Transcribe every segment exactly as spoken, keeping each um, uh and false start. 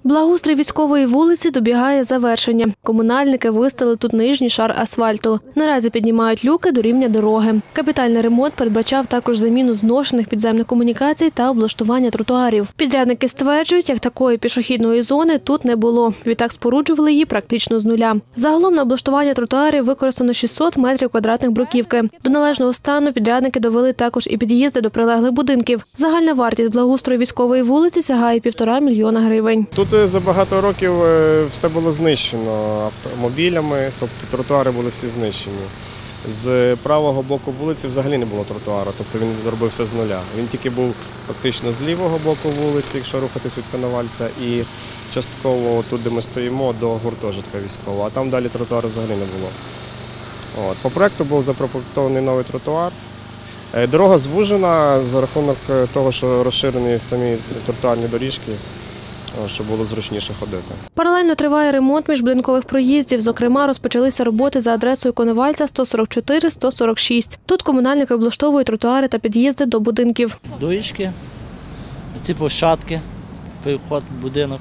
Благоустрій військової вулиці добігає завершення. Комунальники вистелили тут нижній шар асфальту. Наразі піднімають люки до рівня дороги. Капітальний ремонт передбачав також заміну зношених підземних комунікацій та облаштування тротуарів. Підрядники стверджують, як такої пішохідної зони тут не було. Відтак споруджували її практично з нуля. Загалом на облаштування тротуарів використано шістсот метрів квадратних бруківки. До належного стану підрядники довели також і під'їзди до прилеглих будинків. Загальна вартість благоустрою військової вулиці сягає півтора мільйона гривень. Тут за багато років все було знищено автомобілями, тобто тротуари були всі знищені. З правого боку вулиці взагалі не було тротуару, тобто він робився з нуля. Він тільки був фактично з лівого боку вулиці, якщо рухатись від Коновальця, і частково тут, де ми стоїмо, до гуртожитка військового, а там далі тротуару взагалі не було. От. По проєкту був запроєктований новий тротуар. Дорога звужена за рахунок того, що розширені самі тротуарні доріжки, щоб було зручніше ходити. Паралельно триває ремонт міжбудинкових проїздів. Зокрема, розпочалися роботи за адресою Коновальця сто сорок чотири - сто сорок шість. Тут комунальники облаштовують тротуари та під'їзди до будинків. Доріжки, ці площадки, переход в будинок.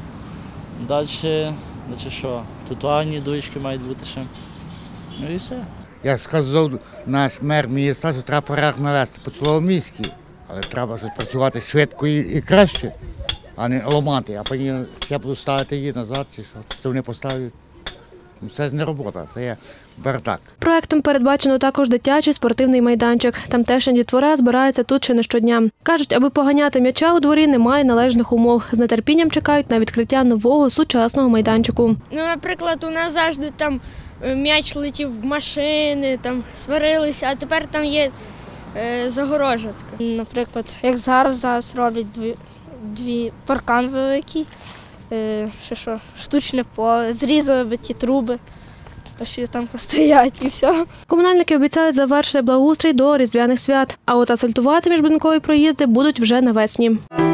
Далі, далі що? Тротуарні доріжки мають бути ще. Ну і все. Як сказав наш мер міста, що треба порядок навести по цілому місті, але треба щось працювати швидко і краще, а не ламати, а потім я буду ставити її назад, чи що, що вони поставлять. Це ж не робота, це є бардак. Проектом передбачено також дитячий спортивний майданчик. Тамтешня дітвора збирається тут чи не щодня. Кажуть, аби поганяти м'яча у дворі, немає належних умов. З нетерпінням чекають на відкриття нового сучасного майданчику. Ну, наприклад, у нас завжди там м'яч летів в машини, там сварилися, а тепер там є е, загорожа така. Наприклад, як зараз, зараз роблять дві, дві паркан великий, е, що, що, штучне поле, зрізали би ті труби, що там стоять і все. Комунальники обіцяють завершити благоустрій до різдвяних свят, а от асфальтувати міжбудинкові проїзди будуть вже навесні.